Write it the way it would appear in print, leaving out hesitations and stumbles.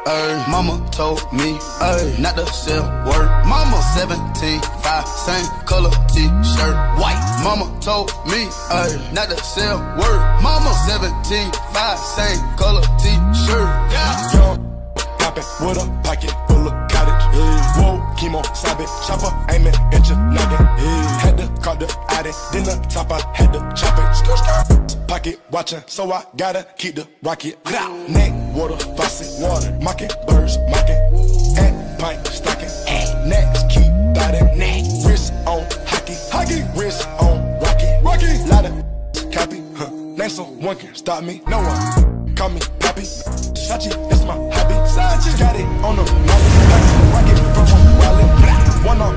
Mama told me, not to sell word. Mama 17, 5, same color t-shirt, white. Mama told me, not to sell word. Mama 17, 5, same color t-shirt. Yeah. Young, poppin' with a pocket full of cottage. Yeah. Whoa, chemo, sabe, chopper, aiming at your noggin. Yeah. Had to call the addy, then the top I had to chop it. Pocket watching, so I gotta keep the rocket. Neck, water, faucet, water, mocking, birds, mocking. And pint, stocking. Next, keep biting. Wrist on hockey, wrist on rocky. Lot of copy, name someone can stop me. No one call me Poppy. Sachi, that's my hobby. Got it on the molly. Rocket from a wallet. One on